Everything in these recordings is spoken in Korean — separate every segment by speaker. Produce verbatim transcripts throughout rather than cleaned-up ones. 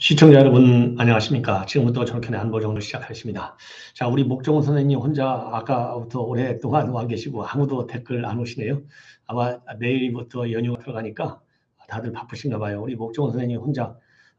Speaker 1: 시청자 여러분 안녕하십니까. 지금부터 저렇게 안보 정도 시작하겠습니다. 자, 우리 목종훈 선생님 혼자 아까부터 오랫동안 와 계시고 아무도 댓글 안 오시네요. 아마 내일부터 연휴가 들어가니까 다들 바쁘신가 봐요. 우리 목종훈 선생님 혼자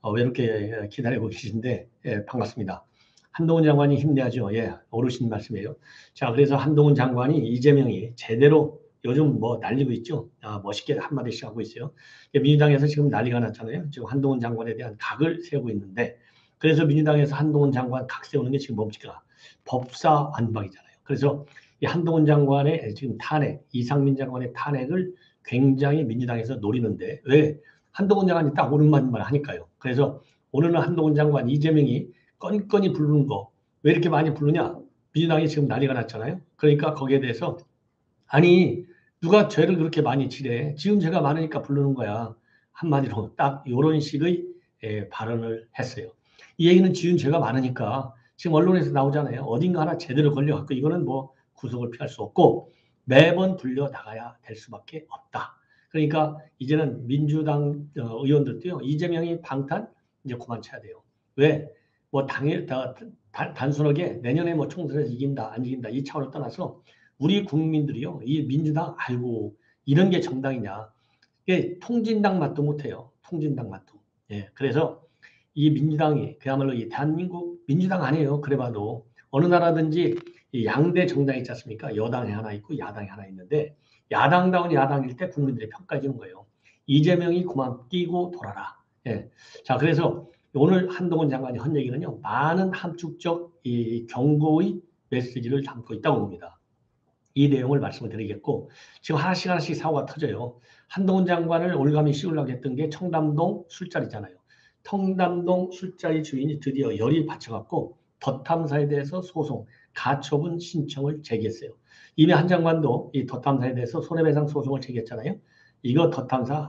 Speaker 1: 외롭게 기다리고 계신데 예, 반갑습니다. 한동훈 장관이 힘내야죠. 예, 어르신 말씀이에요. 자, 그래서 한동훈 장관이 이재명이 제대로 요즘 뭐 날리고 있죠. 아, 멋있게 한마디씩 하고 있어요. 민주당에서 지금 난리가 났잖아요. 지금 한동훈 장관에 대한 각을 세우고 있는데, 그래서 민주당에서 한동훈 장관 각 세우는 게 지금 뭡니까? 법사 안박이잖아요. 그래서 이 한동훈 장관의 지금 탄핵, 이상민 장관의 탄핵을 굉장히 민주당에서 노리는데, 왜? 한동훈 장관이 딱 오른만 하니까요. 그래서 오늘은 한동훈 장관 이재명이 건건이 부르는 거, 왜 이렇게 많이 부르냐? 민주당이 지금 난리가 났잖아요. 그러니까 거기에 대해서 아니 누가 죄를 그렇게 많이 지래? 지금 죄가 많으니까 부르는 거야. 한마디로 딱 이런 식의 예, 발언을 했어요. 이 얘기는 지은 죄가 많으니까 지금 언론에서 나오잖아요. 어딘가 하나 제대로 걸려갖고 이거는 뭐 구속을 피할 수 없고 매번 불려 나가야 될 수밖에 없다. 그러니까 이제는 민주당 의원들도요. 이재명이 방탄 이제 그만 쳐야 돼요. 왜? 뭐 당일 다, 다, 단순하게 내년에 뭐 총선에서 이긴다 안 이긴다 이 차원을 떠나서 우리 국민들이요, 이 민주당 알고 이런 게 정당이냐? 이게 통진당 맛도 못해요. 통진당 맛도. 예, 그래서 이 민주당이 그야말로 이 대한민국 민주당 아니에요. 그래봐도 어느 나라든지 이 양대 정당 있지 않습니까? 여당이 하나 있고 야당이 하나 있는데 야당다운 야당일 때 국민들이 평가해 주는 거예요. 이재명이 그만 끼고 돌아라. 예, 자 그래서 오늘 한동훈 장관이 한 얘기는요, 많은 함축적 이 경고의 메시지를 담고 있다고 봅니다. 이 내용을 말씀을 드리겠고 지금 하나씩 하나씩 사고가 터져요. 한동훈 장관을 올가미 씌우려고 했던 게 청담동 술자리잖아요. 청담동 술자리 주인이 드디어 열이 받쳐갖고 덧탐사에 대해서 소송, 가처분 신청을 제기했어요. 이미 한 장관도 이 덧탐사에 대해서 손해배상 소송을 제기했잖아요. 이거 덧탐사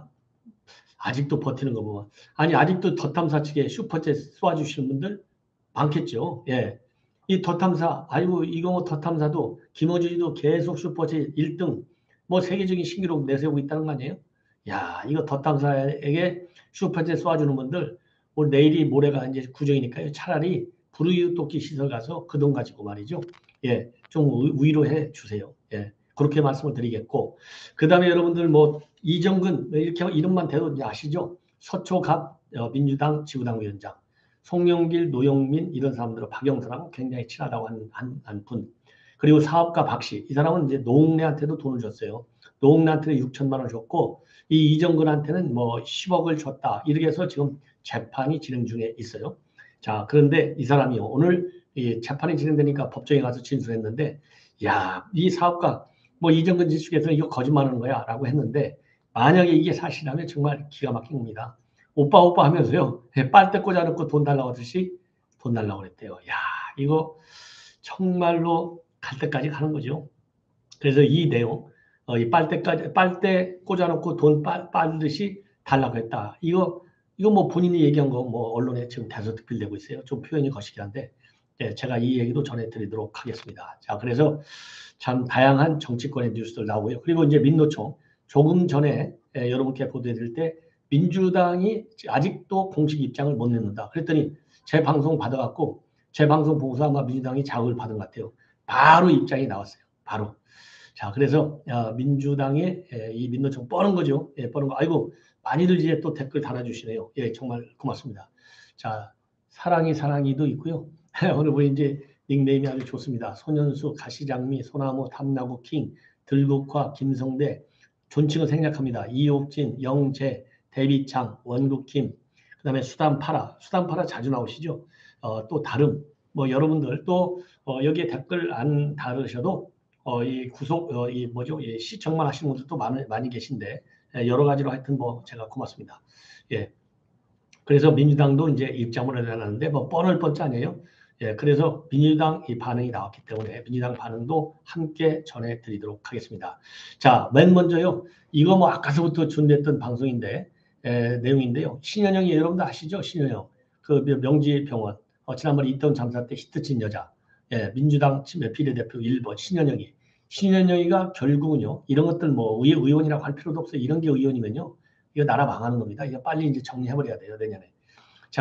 Speaker 1: 아직도 버티는 거 보면 아니 아직도 덧탐사 측에 슈퍼챗 쏘아주시는 분들 많겠죠. 예. 이 덧탐사, 아이고, 이거 뭐 덧탐사도, 김어준이도 계속 슈퍼챗 일 등, 뭐 세계적인 신기록 내세우고 있다는 거 아니에요? 야, 이거 덧탐사에게 슈퍼챗 쏘아주는 분들, 오늘 내일이 모레가 이제 구정이니까요. 차라리 불우이웃돕기 시설 가서 그 돈 가지고 말이죠. 예, 좀 위로해 주세요. 예, 그렇게 말씀을 드리겠고. 그 다음에 여러분들 뭐, 이정근, 이렇게 이름만 대도 아시죠? 서초갑 민주당 지구당위원장. 송영길, 노영민 이런 사람들은 박영선하고 굉장히 친하다고 한, 한, 한 분. 그리고 사업가 박씨. 이 사람은 이제 노웅래한테도 돈을 줬어요. 노웅래한테는 육천만 원 줬고 이 이정근한테는 뭐 십억을 줬다. 이렇게 해서 지금 재판이 진행 중에 있어요. 자, 그런데 이 사람이 오늘 이 재판이 진행되니까 법정에 가서 진술했는데 야, 이 사업가 뭐 이정근 지축에서는 이거 거짓말하는 거야 라고 했는데 만약에 이게 사실이라면 정말 기가 막힌 겁니다. 오빠 오빠 하면서요. 빨대 꽂아놓고 돈 달라고 하듯이 돈 달라고 그랬대요. 야, 이거 정말로 갈 때까지 가는 거죠. 그래서 이 내용, 어, 이 빨대까지 빨대 꽂아놓고 돈 빨, 빨듯이 달라고 했다. 이거 이거 뭐 본인이 얘기한 거 뭐 언론에 지금 대서특필되고 있어요. 좀 표현이 거시기 한데 예, 제가 이 얘기도 전해드리도록 하겠습니다. 자, 그래서 참 다양한 정치권의 뉴스들 나오고요. 그리고 이제 민노총 조금 전에 예, 여러분께 보도해드릴 때. 민주당이 아직도 공식 입장을 못 내놓는다. 그랬더니 제 방송 받아갖고 제 방송 보고서 아마 민주당이 자극을 받은 것 같아요. 바로 입장이 나왔어요. 바로. 자, 그래서 민주당의 이 민노총 뻔한 거죠. 예, 뻔한 거. 아이고 많이들 이제 또 댓글 달아주시네요. 예, 정말 고맙습니다. 자, 사랑이 사랑이도 있고요. 오늘 보니 이제 닉네임이 아주 좋습니다. 소년수, 가시장미, 소나무, 탐나구 킹, 들국화, 김성대. 존칭은 생략합니다. 이옥진, 영재, 대비창, 원국킴, 그 다음에 수단파라, 수단파라 자주 나오시죠. 어, 또 다름, 뭐 여러분들 또 어, 여기에 댓글 안 다르셔도 어, 이 구속, 어, 이 뭐죠, 예, 시청만 하시는 분들도 많이, 많이 계신데 예, 여러 가지로 하여튼 뭐 제가 고맙습니다. 예, 그래서 민주당도 이제 입장을 내놨는데 뭐 뻔할 뻔치 아니에요. 예, 그래서 민주당 이 반응이 나왔기 때문에 민주당 반응도 함께 전해드리도록 하겠습니다. 자, 맨 먼저요. 이거 뭐 아까서부터 준비했던 방송인데 에, 내용인데요. 신현영이 여러분도 아시죠? 신현영. 그 명지병원. 어, 지난번에 이태원 참사 때 히트친 여자. 예, 민주당 비례대표 일 번 신현영이. 신현영이가 결국은요. 이런 것들 뭐 의, 의원이라고 할 필요도 없어요. 이런 게 의원이면요. 이거 나라 망하는 겁니다. 이거 빨리 이제 정리해버려야 돼요. 내년에. 자,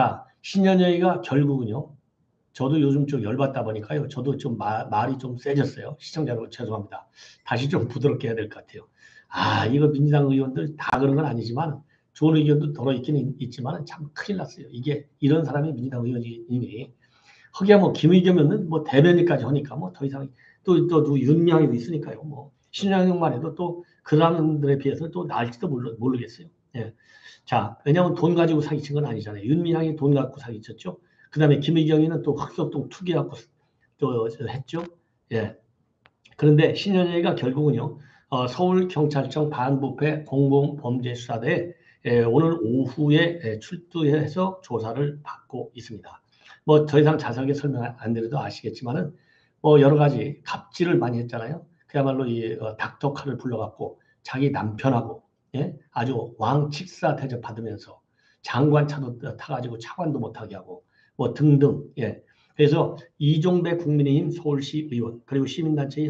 Speaker 1: 신현영이가 결국은요. 저도 요즘 좀 열받다 보니까요. 저도 좀 마, 말이 좀 세졌어요. 시청자 여러분 죄송합니다. 다시 좀 부드럽게 해야 될 것 같아요. 아 이거 민주당 의원들 다 그런 건 아니지만 좋은 의견도 들어있기는 있지만 참 큰일 났어요. 이게 이런 사람이 민주당 의원이 허기야 뭐 김의겸은 뭐 대변인까지 하니까 뭐 더 이상 또 또 누구 윤미향이도 있으니까요. 뭐 신현영만 해도 또 그 사람들에 비해서 또 나을지도 모르, 모르겠어요. 예. 자 왜냐하면 돈 가지고 사기친 건 아니잖아요. 윤미향이 돈 갖고 사기쳤죠. 그 다음에 김의경이는 또 흑석동 투기하고 또 했죠. 예. 그런데 신현영이가 결국은요, 어, 서울경찰청 반부패 공공범죄수사대에 예, 오늘 오후에 예, 출두해서 조사를 받고 있습니다. 뭐 더 이상 자세하게 설명 안 드려도 아시겠지만은 뭐 여러 가지 갑질을 많이 했잖아요. 그야말로 이 어, 닥터카를 불러갖고 자기 남편하고 예? 아주 왕칙사 대접 받으면서 장관 차도 타가지고 차관도 못하게 하고 뭐 등등 예. 그래서 이종배 국민의힘 서울시 의원 그리고 시민단체인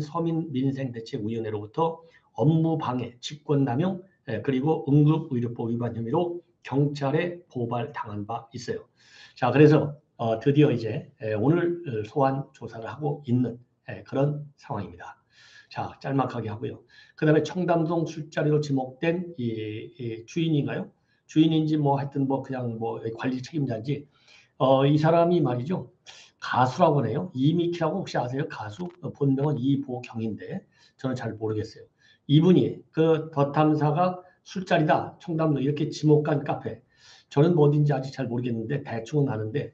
Speaker 1: 서민민생대책위원회로부터 업무방해, 직권남용 예, 그리고 응급의료법 위반 혐의로 경찰에 고발당한 바 있어요. 자 그래서 어, 드디어 이제 예, 오늘 소환 조사를 하고 있는 예, 그런 상황입니다. 자 짤막하게 하고요. 그 다음에 청담동 술자리로 지목된 이, 이 주인인가요? 주인인지 뭐 하여튼 뭐 그냥 뭐 관리 책임자인지 어, 이 사람이 말이죠. 가수라고 하네요. 이미키라고 혹시 아세요? 가수? 어, 본명은 이보경인데 저는 잘 모르겠어요. 이분이 그 덧탐사가 술자리다 청담동 이렇게 지목한 카페 저는 뭐 어딘지 아직 잘 모르겠는데 대충은 아는데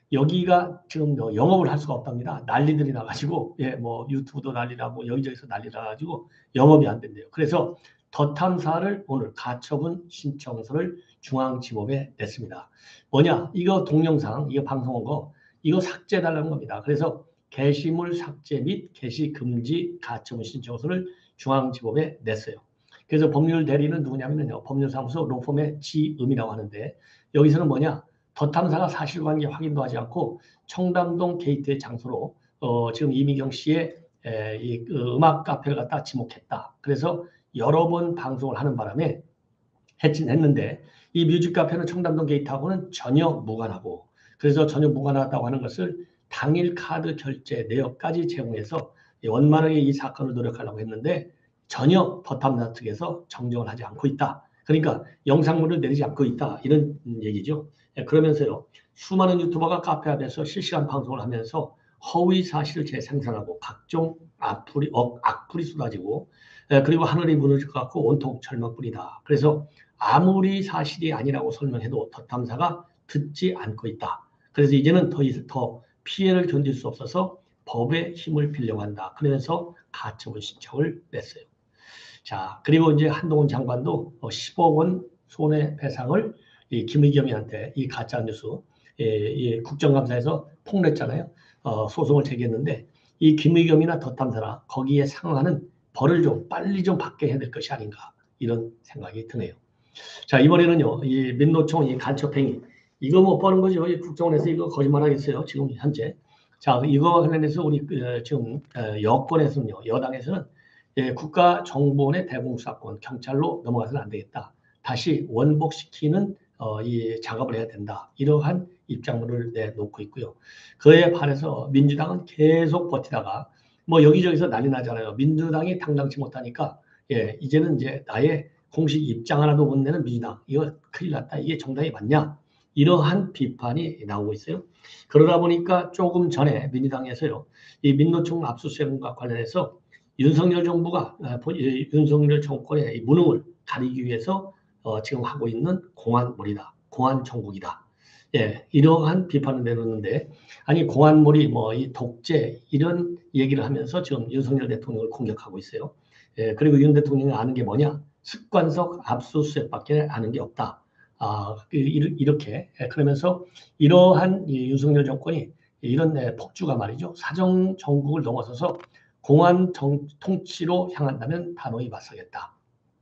Speaker 1: 여기가 지금 뭐 영업을 할 수가 없답니다. 난리들이 나가지고 예, 뭐 유튜브도 난리나고 여기저기서 난리 나가지고 영업이 안 된대요. 그래서 덧탐사를 오늘 가처분 신청서를 중앙지법에 냈습니다. 뭐냐? 이거 동영상, 이거 방송한 거 이거 삭제해달라는 겁니다. 그래서 게시물 삭제 및 게시 금지 가처분 신청서를 중앙지법에 냈어요. 그래서 법률 대리는 누구냐면요. 법률사무소 로펌의 지음이라고 하는데 여기서는 뭐냐? 덧탐사가 사실관계 확인도 하지 않고 청담동 게이트의 장소로 어, 지금 이미경 씨의 에, 이, 그 음악 카페를 갖다 지목했다. 그래서 여러 번 방송을 하는 바람에 했긴 했는데 이 뮤직 카페는 청담동 게이트하고는 전혀 무관하고 그래서 전혀 무관하다고 하는 것을 당일 카드 결제 내역까지 제공해서 원만하게 이 사건을 노력하려고 했는데 전혀 덧탐사 측에서 정정을 하지 않고 있다. 그러니까 영상물을 내리지 않고 있다. 이런 얘기죠. 그러면서요. 수많은 유튜버가 카페 앞에서 실시간 방송을 하면서 허위 사실을 재생산하고 각종 악플이, 어, 악플이 쏟아지고 그리고 하늘이 무너질 것 같고 온통 절망뿐이다. 그래서 아무리 사실이 아니라고 설명해도 덧탐사가 듣지 않고 있다. 그래서 이제는 더, 더 피해를 견딜 수 없어서 법의 힘을 빌려고 한다. 그러면서 가처분 신청을 냈어요. 자, 그리고 이제 한동훈 장관도 십억 원 손해배상을 이 김의겸이한테 이 가짜뉴스 예, 예, 국정감사에서 폭로했잖아요. 어, 소송을 제기했는데 이 김의겸이나 덧탐사나 거기에 상응하는 벌을 좀 빨리 좀 받게 해야 될 것이 아닌가 이런 생각이 드네요. 자 이번에는요 이 민노총 이 간첩행위 이거 못 버는 거죠. 이 국정원에서 이거 거짓말하겠어요. 지금 현재 자 이거와 관련해서 우리 어, 지금 어, 여권에서는요 여당에서는 예, 국가정보원의 대공수사권 경찰로 넘어가서는 안 되겠다. 다시 원복시키는 어, 이 작업을 해야 된다. 이러한 입장문을 내놓고 있고요. 그에 반해서 민주당은 계속 버티다가 뭐 여기저기서 난리 나잖아요. 민주당이 당당치 못하니까 예, 이제는 이제 나의 공식 입장 하나도 못 내는 민주당. 이거 큰일 났다. 이게 정당이 맞냐? 이러한 비판이 나오고 있어요. 그러다 보니까 조금 전에 민주당에서요. 이 민노총 압수수색과 관련해서 윤석열 정부가 윤석열 정권의 무능을 가리기 위해서 어, 지금 하고 있는 공안몰이다. 공안정국이다. 예, 이러한 비판을 내놓는데 아니 공안몰이 뭐 이 독재 이런 얘기를 하면서 지금 윤석열 대통령을 공격하고 있어요. 예, 그리고 윤 대통령이 아는 게 뭐냐? 습관적 압수수색밖에 아는 게 없다. 아, 이렇게 그러면서 이러한 윤석열 정권이 이런 폭주가 말이죠. 사정 정국을 넘어서서 공안 정, 통치로 향한다면 단호히 맞서겠다.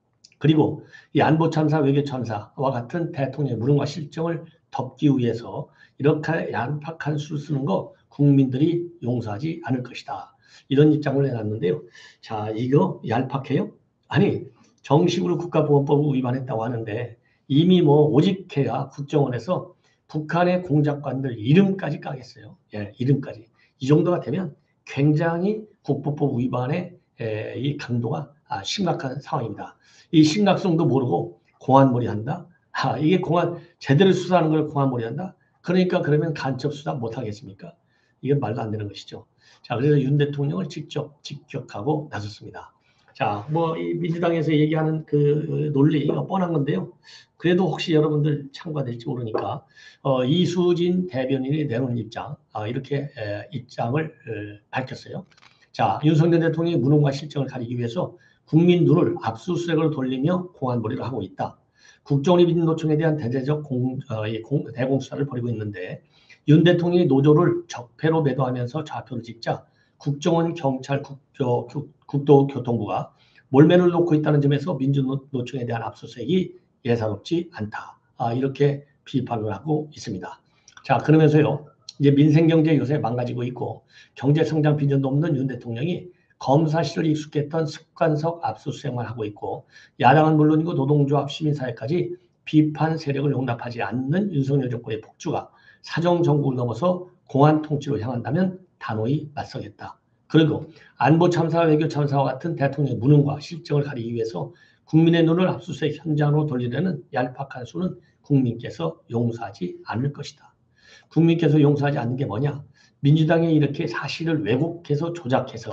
Speaker 1: 그리고 이 안보참사, 외교참사와 같은 대통령의 무능과 실정을 덮기 위해서 이렇게 얄팍한 수를 쓰는 거 국민들이 용서하지 않을 것이다. 이런 입장을 내놨는데요. 자, 이거 얄팍해요? 아니, 정식으로 국가보안법을 위반했다고 하는데 이미 뭐 오직해야 국정원에서 북한의 공작관들 이름까지 까겠어요. 예, 이름까지. 이 정도가 되면 굉장히 국보법 위반의 에, 이 강도가 아, 심각한 상황입니다. 이 심각성도 모르고 공안몰이 한다. 아, 이게 공안 제대로 수사하는 걸 공안몰이 한다. 그러니까 그러면 간첩 수사 못 하겠습니까? 이건 말도 안 되는 것이죠. 자, 그래서 윤 대통령을 직접 직격하고 나섰습니다. 자, 뭐 이 민주당에서 얘기하는 그 논리 이거 뻔한 건데요. 그래도 혹시 여러분들 참고될지 모르니까 어, 이수진 대변인이 내놓은 입장 아, 이렇게 에, 입장을 에, 밝혔어요. 자, 윤석열 대통령이 무능과 실정을 가리기 위해서 국민 눈을 압수수색을 돌리며 공안몰이를 하고 있다. 국정원민노총에 대한 대대적 공, 어, 공, 대공수사를 벌이고 있는데 윤 대통령이 노조를 적폐로 매도하면서 좌표를 찍자 국정원, 경찰, 국조, 국도교통부가 몰매를 놓고 있다는 점에서 민주노총에 대한 압수수색이 예사롭지 않다. 아, 이렇게 비판을 하고 있습니다. 자, 그러면서요. 이제 민생경제 요새 망가지고 있고 경제성장 비전도 없는 윤 대통령이 검사 시절에 익숙했던 습관적 압수수색만 하고 있고 야당은 물론이고 노동조합, 시민사회까지 비판 세력을 용납하지 않는 윤석열 정권의 폭주가 사정 정국을 넘어서 공안 통치로 향한다면 단호히 맞서겠다. 그리고 안보 참사와 외교 참사와 같은 대통령의 무능과 실정을 가리기 위해서 국민의 눈을 압수수색 현장으로 돌리려는 얄팍한 수는 국민께서 용서하지 않을 것이다. 국민께서 용서하지 않는 게 뭐냐? 민주당이 이렇게 사실을 왜곡해서 조작해서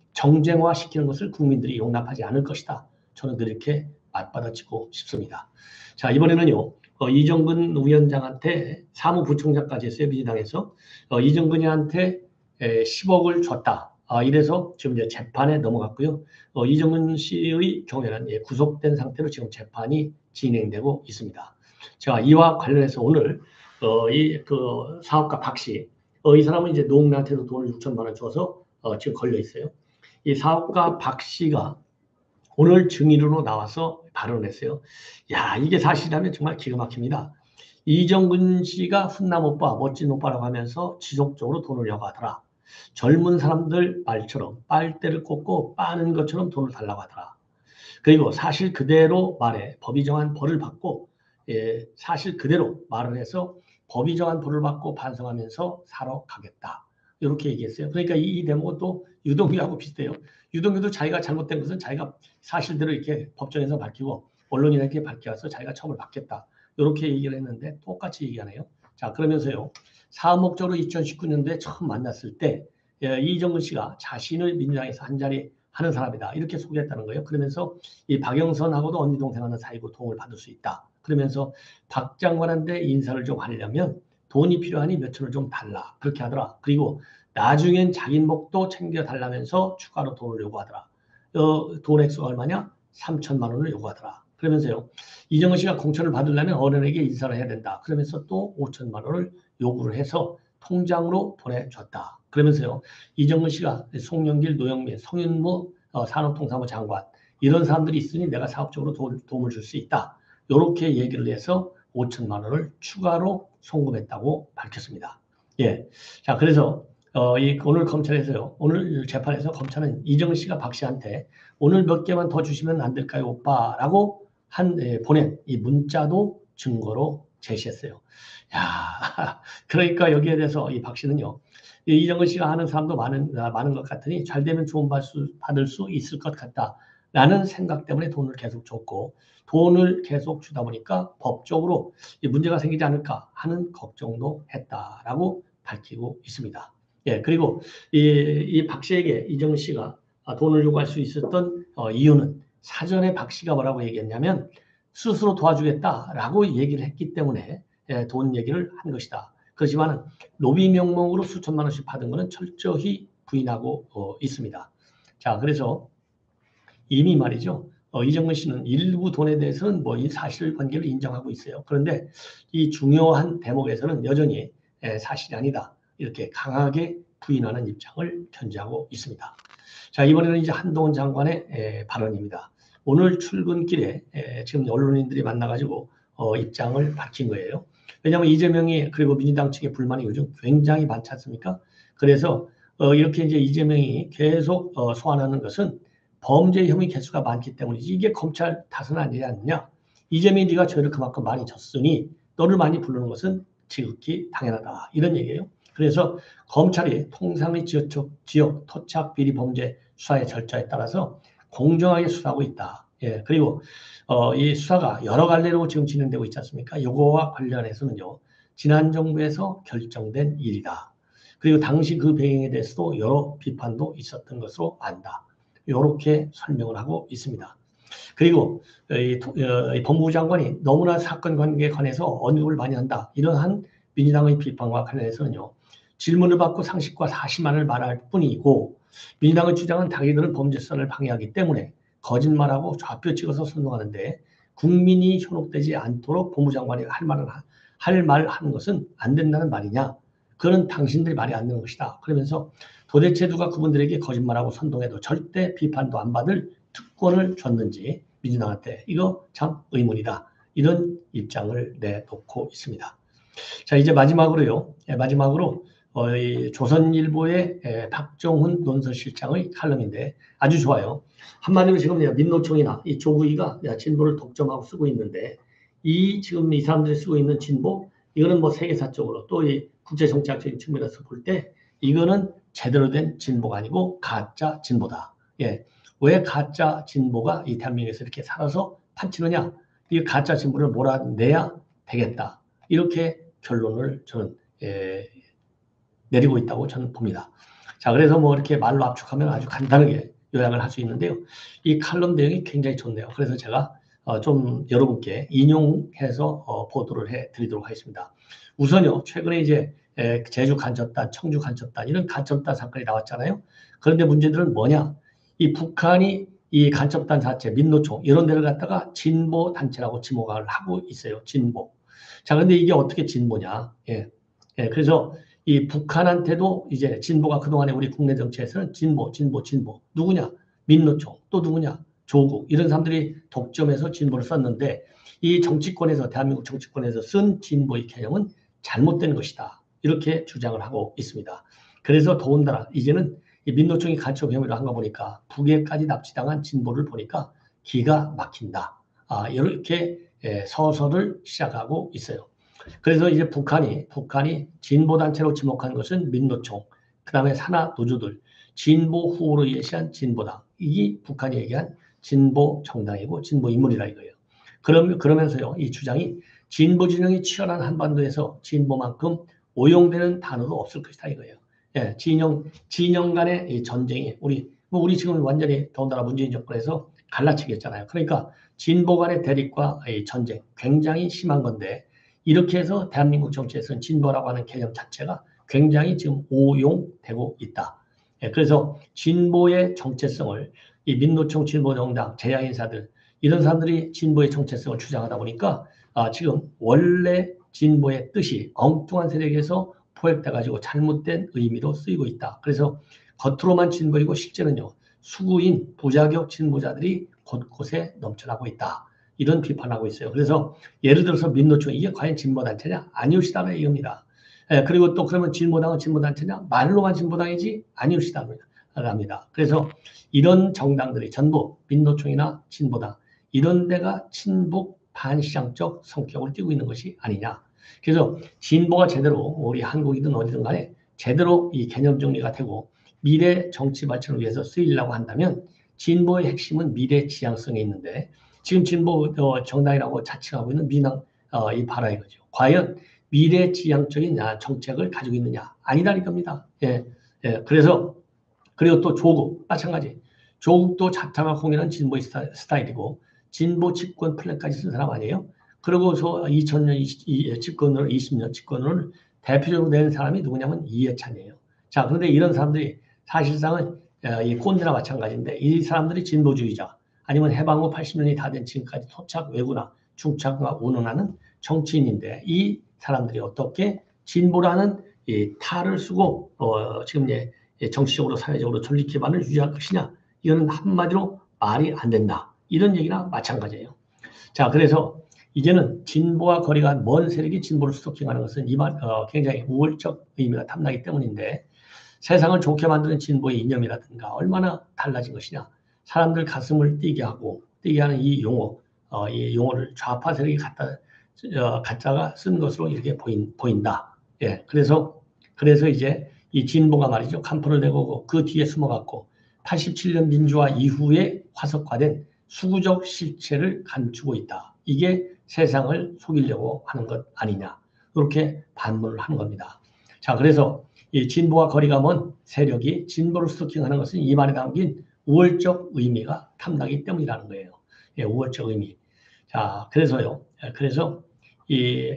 Speaker 1: 정쟁화시키는 것을 국민들이 용납하지 않을 것이다. 저는 그렇게 맞받아치고 싶습니다. 자, 이번에는요. 어, 이정근 위원장한테 사무부총장까지 했어요. 민주당에서. 어, 이정근이한테 에, 십억을 줬다. 아, 이래서 지금 이제 재판에 넘어갔고요. 어, 이정근 씨의 경우에는 예, 구속된 상태로 지금 재판이 진행되고 있습니다. 자, 이와 관련해서 오늘 어, 이 그 사업가 박 씨, 어, 이 사람은 이제 노웅래한테도 돈을 육천만 원 줘서 어, 지금 걸려 있어요. 이 사업가 박 씨가 오늘 증인으로 나와서 발언했어요. 야, 이게 사실이라면 정말 기가 막힙니다. 이정근 씨가 훈남 오빠, 멋진 오빠라고 하면서 지속적으로 돈을 요구하더라. 젊은 사람들 말처럼 빨대를 꽂고 빠는 것처럼 돈을 달라고 하더라. 그리고 사실 그대로 말해 법이 정한 벌을 받고 예, 사실 그대로 말을 해서 법이 정한 벌을 받고 반성하면서 살아가겠다. 이렇게 얘기했어요. 그러니까 이, 이 대목은 또 유동규하고 비슷해요. 유동규도 자기가 잘못된 것은 자기가 사실대로 이렇게 법정에서 밝히고 언론이나 이렇게 밝혀서 자기가 처벌 받겠다. 이렇게 얘기를 했는데 똑같이 얘기하네요. 자, 그러면서요. 사업 목적으로 이천십구 년도에 처음 만났을 때 예, 이정근 씨가 자신을 민주당에서 한 자리 하는 사람이다. 이렇게 소개했다는 거예요. 그러면서 이 박영선하고도 언니 동생하는 사이고 도움을 받을 수 있다. 그러면서 박 장관한테 인사를 좀 하려면 돈이 필요하니 몇천을 좀 달라. 그렇게 하더라. 그리고 나중엔 자기 목도 챙겨달라면서 추가로 돈을 요구하더라. 어, 돈 액수가 얼마냐? 삼천만 원을 요구하더라. 그러면서요. 이정은 씨가 공천을 받으려면 어른에게 인사를 해야 된다. 그러면서 또 오천만 원을 요구를 해서 통장으로 보내줬다. 그러면서요. 이정은 씨가 송영길, 노영민, 송윤무 어, 산업통상부 장관 이런 사람들이 있으니 내가 사업적으로 도, 도움을 줄 수 있다. 이렇게 얘기를 해서 오천만 원을 추가로 송금했다고 밝혔습니다. 예. 자, 그래서 어, 이 오늘 검찰에서요. 오늘 재판에서 검찰은 이정은 씨가 박 씨한테 오늘 몇 개만 더 주시면 안 될까요, 오빠라고 한 예, 보낸 이 문자도 증거로 제시했어요. 야, 그러니까 여기에 대해서 이 박 씨는요. 이정은 씨가 하는 사람도 많은 많은 것 같으니 잘 되면 좋은 받을 수, 받을 수 있을 것 같다라는 생각 때문에 돈을 계속 줬고 돈을 계속 주다 보니까 법적으로 문제가 생기지 않을까 하는 걱정도 했다라고 밝히고 있습니다. 예, 그리고 이, 이 박 씨에게 이정은 씨가 돈을 요구할 수 있었던 어, 이유는 사전에 박 씨가 뭐라고 얘기했냐면 스스로 도와주겠다라고 얘기를 했기 때문에 예, 돈 얘기를 한 것이다. 그렇지만 로비 명목으로 수천만 원씩 받은 것은 철저히 부인하고 어, 있습니다. 자, 그래서 이미 말이죠. 어, 이정근 씨는 일부 돈에 대해서는 뭐 이 사실관계를 인정하고 있어요. 그런데 이 중요한 대목에서는 여전히 에, 사실이 아니다. 이렇게 강하게 부인하는 입장을 견지하고 있습니다. 자, 이번에는 이제 한동훈 장관의 에, 발언입니다. 오늘 출근길에 에, 지금 언론인들이 만나가지고 어, 입장을 밝힌 거예요. 왜냐하면 이재명이 그리고 민주당 측의 불만이 요즘 굉장히 많지 않습니까? 그래서 어, 이렇게 이제 이재명이 계속 어, 소환하는 것은 범죄 혐의 개수가 많기 때문이지 이게 검찰 탓은 아니지 않느냐. 이재명이 네가 죄를 그만큼 많이 졌으니 너를 많이 부르는 것은 지극히 당연하다. 이런 얘기예요. 그래서 검찰이 통상의 지역, 지역 토착 비리 범죄 수사의 절차에 따라서 공정하게 수사하고 있다. 예, 그리고 어, 이 수사가 여러 갈래로 지금 진행되고 있지 않습니까? 이거와 관련해서는요, 지난 정부에서 결정된 일이다. 그리고 당시 그 배경에 대해서도 여러 비판도 있었던 것으로 안다. 이렇게 설명을 하고 있습니다. 그리고 이, 어, 이 법무부 장관이 너무나 사건 관계에 관해서 언급을 많이 한다. 이러한 민주당의 비판과 관련해서는요, 질문을 받고 상식과 사실만을 말할 뿐이고, 민주당의 주장은 자기들은 범죄 수사를 방해하기 때문에 거짓말하고 좌표 찍어서 선동하는데, 국민이 현혹되지 않도록 법무장관이 할 말을 할 말 하는 것은 안 된다는 말이냐? 그건 당신들이 말이 안 되는 것이다. 그러면서 도대체 누가 그분들에게 거짓말하고 선동해도 절대 비판도 안 받을 특권을 줬는지 민주당한테 이거 참 의문이다. 이런 입장을 내놓고 있습니다. 자, 이제 마지막으로요. 예, 마지막으로 어, 이 조선일보의 예, 박정훈 논설실장의 칼럼인데 아주 좋아요. 한마디로 지금 민노총이나 이 조국이가 진보를 독점하고 쓰고 있는데, 이 지금 이 사람들이 쓰고 있는 진보, 이거는 뭐 세계사적으로 또 이 국제정치학적인 측면에서 볼 때 이거는 제대로 된 진보가 아니고 가짜 진보다. 예. 왜 가짜 진보가 이 대한민국에서 이렇게 살아서 판치느냐? 이 가짜 진보를 몰아내야 되겠다. 이렇게 결론을 저는 예, 내리고 있다고 저는 봅니다. 자, 그래서 뭐 이렇게 말로 압축하면 아주 간단하게 요약을 할 수 있는데요. 이 칼럼 내용이 굉장히 좋네요. 그래서 제가 어, 좀 여러분께 인용해서 어, 보도를 해드리도록 하겠습니다. 우선요, 최근에 이제 에, 제주 간첩단, 청주 간첩단 이런 간첩단 사건이 나왔잖아요. 그런데 문제들은 뭐냐? 이 북한이 이 간첩단 자체, 민노총 이런 데를 갖다가 진보 단체라고 지목을 하고 있어요. 진보. 자, 그런데 이게 어떻게 진보냐? 예, 예, 그래서 이 북한한테도 이제 진보가 그동안에 우리 국내 정치에서는 진보, 진보, 진보. 누구냐? 민노총. 또 누구냐? 조국. 이런 사람들이 독점해서 진보를 썼는데, 이 정치권에서, 대한민국 정치권에서 쓴 진보의 개념은 잘못된 것이다. 이렇게 주장을 하고 있습니다. 그래서 더군다나 이제는 이 민노총이 간첩 혐의를 한 거 보니까 북에까지 납치당한 진보를 보니까 기가 막힌다. 아, 이렇게 서서를 시작하고 있어요. 그래서 이제 북한이, 북한이 진보단체로 지목한 것은 민노총, 그 다음에 산하 노조들, 진보 후보로 예시한 진보당. 이게 북한이 얘기한 진보 정당이고 진보 인물이라 이거예요. 그럼, 그러면서요, 이 주장이 진보 진영이 치열한 한반도에서 진보만큼 오용되는 단어도 없을 것이다 이거예요. 예, 진영, 진영 간의 이 전쟁이, 우리, 뭐 우리 지금 완전히 더군다나 문재인 정권에서 갈라치겠잖아요. 그러니까 진보 간의 대립과 이 전쟁, 굉장히 심한 건데, 이렇게 해서 대한민국 정치에서는 진보라고 하는 개념 자체가 굉장히 지금 오용되고 있다. 예, 그래서 진보의 정체성을 이 민노총 진보정당, 제야인사들 이런 사람들이 진보의 정체성을 주장하다 보니까 아, 지금 원래 진보의 뜻이 엉뚱한 세력에서 포획돼가지고 잘못된 의미로 쓰이고 있다. 그래서 겉으로만 진보이고 실제는요, 수구인 부자격 진보자들이 곳곳에 넘쳐나고 있다. 이런 비판하고 있어요. 그래서 예를 들어서 민노총 이게 과연 진보단체냐? 아니오시다는 이겁니다. 예, 그리고 또 그러면 진보당은 진보단체냐? 말로만 진보당이지 아니오시다랍니다. 그래서 이런 정당들이 전부 민노총이나 진보당 이런 데가 친북 반시장적 성격을 띠고 있는 것이 아니냐. 그래서 진보가 제대로 우리 한국이든 어디든 간에 제대로 이 개념 정리가 되고 미래 정치 발전을 위해서 쓰이려고 한다면 진보의 핵심은 미래 지향성에 있는데 지금 진보 어, 정당이라고 자칭하고 있는 민당 어, 이 봐라 이거죠. 과연 미래 지향적인 정책을 가지고 있느냐? 아니다는 겁니다. 예, 예. 그래서 그리고 또 조국 마찬가지. 조국도 자타가 공연한 진보 스타일이고 진보 집권 플랜까지 쓴 사람 아니에요? 그러고서 이천 년 집권을 이십 년 집권을 대표적으로 낸 사람이 누구냐면 이해찬이에요. 자, 그런데 이런 사람들이 사실상은 이 꼰대나 마찬가지인데 이 사람들이 진보주의자 아니면 해방 후 팔십 년이 다 된 지금까지 토착 외구나 중착과 운운하는 정치인인데 이 사람들이 어떻게 진보라는 이 탈을 쓰고 어, 지금 예, 정치적으로 사회적으로 존립 기반을 유지할 것이냐 이거는 한마디로 말이 안 된다. 이런 얘기나 마찬가지예요. 자, 그래서 이제는 진보와 거리가 먼 세력이 진보를 스토킹하는 것은 이만 어, 굉장히 우월적 의미가 탐나기 때문인데 세상을 좋게 만드는 진보의 이념이라든가 얼마나 달라진 것이냐. 사람들 가슴을 뛰게 하고 뛰게 하는 이 용어, 어, 이 용어를 좌파 세력이 갖다 어, 가짜가 쓴 것으로 이렇게 보인, 보인다. 예, 그래서 그래서 이제 이 진보가 말이죠. 간포를 내고 그 뒤에 숨어갖고 팔십칠 년 민주화 이후에 화석화된 수구적 실체를 감추고 있다. 이게 세상을 속이려고 하는 것 아니냐. 이렇게 반문을 하는 겁니다. 자, 그래서 이 진보와 거리가 먼 세력이 진보를 스토킹하는 것은 이 말에 담긴 우월적 의미가 탐나기 때문이라는 거예요. 예, 우월적 의미. 자, 그래서요. 그래서 이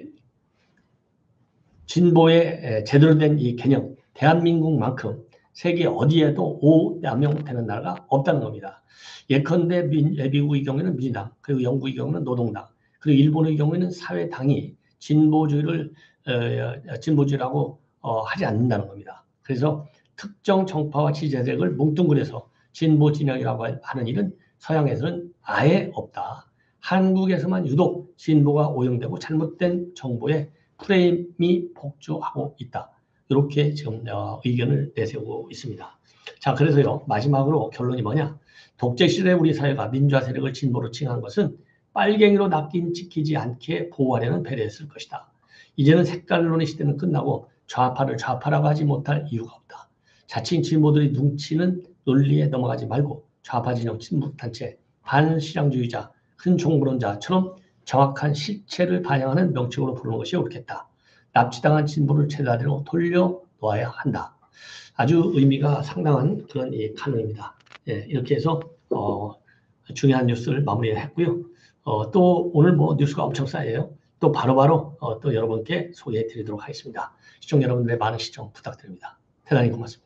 Speaker 1: 진보의 제대로 된 이 개념, 대한민국만큼 세계 어디에도 오남용되는 나라가 없다는 겁니다. 예컨대 미국의 경우에는 민주당, 그리고 영국의 경우는 노동당, 그리고 일본의 경우에는 사회당이 진보주의를 어, 진보주의라고 어, 하지 않는다는 겁니다. 그래서 특정 정파와 지지세력을 뭉뚱그려서 진보 진영이라고 하는 일은 서양에서는 아예 없다. 한국에서만 유독 진보가 오용되고 잘못된 정보에 프레임이 폭주하고 있다. 이렇게 지금 의견을 내세우고 있습니다. 자, 그래서요, 마지막으로 결론이 뭐냐? 독재 시대 우리 사회가 민주화 세력을 진보로 칭한 것은 빨갱이로 낚인 지키지 않게 보호하려는 배려였을 것이다. 이제는 색깔론의 시대는 끝나고 좌파를 좌파라고 하지 못할 이유가 없다. 자칭 진보들이 눈치는 논리에 넘어가지 말고 좌파 진영 친북단체, 반시장주의자, 큰 종부론자처럼 정확한 실체를 반영하는 명칭으로 부르는 것이 옳겠다. 납치당한 진보를 제자리로 돌려놓아야 한다. 아주 의미가 상당한 그런 이 카논입니다. 예, 이렇게 해서 어, 중요한 뉴스를 마무리했고요. 어, 또 오늘 뭐 뉴스가 엄청 쌓여요. 또 바로바로 어, 또 여러분께 소개해 드리도록 하겠습니다. 시청자 여러분들의 많은 시청 부탁드립니다. 대단히 고맙습니다.